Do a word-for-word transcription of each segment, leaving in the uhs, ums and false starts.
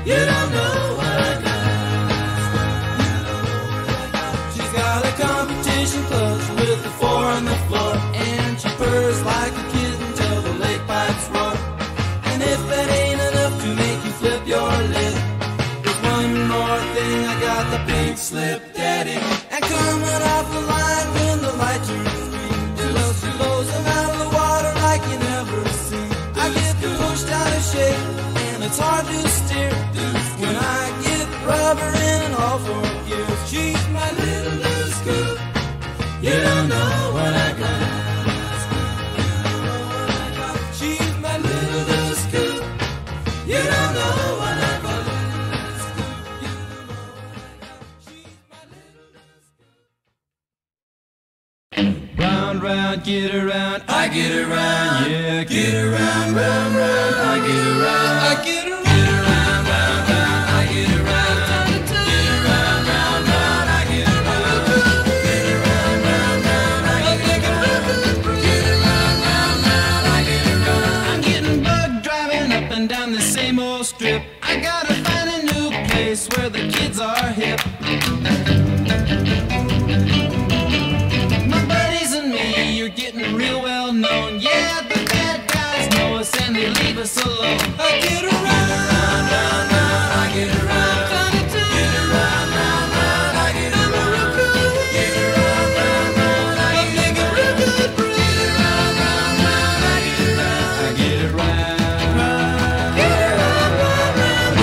You don't know what I got. She's got a competition clutch with the four on the floor, and she purrs like a kitten till the lake pipes roar. And if that ain't enough to make you flip your lid, there's one more thing. I got the pink slip daddy, and coming off the line when the light turns green, well, she blows them out of the water like you never seen. I get pushed out of shape, and it's hard to steer when I get rubber in all four gears. She's my little loose scoop. You don't know what I got. She's my little loose scoop. You don't know what I got. Round, round, get around, I get around, yeah, get around, round, round, I get around, I get around, get around, round, round, I get around, get around, round, round, I get around, get around, round, round, I get around, get around, round, round, I get around. I'm getting bugged driving up and down the same old strip. I gotta find a new place where the kids are hip. You're getting real well known. Yeah, the bad guys know us and they leave us alone. I get around, round, round, round, I get around, get around, round, round, I get around, get around, round, round, I get around, get around, round, round, I get around, I get around, get around, round, round.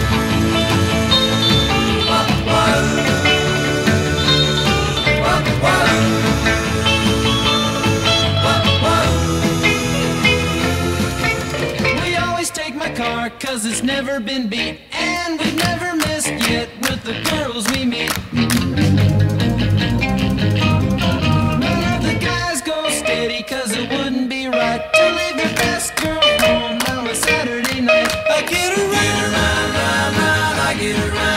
Car, cause it's never been beat, and we've never missed yet with the girls we meet. None of the guys go steady, cause it wouldn't be right to leave your best girl home on a Saturday night. I get around, get around, round, round, I get around.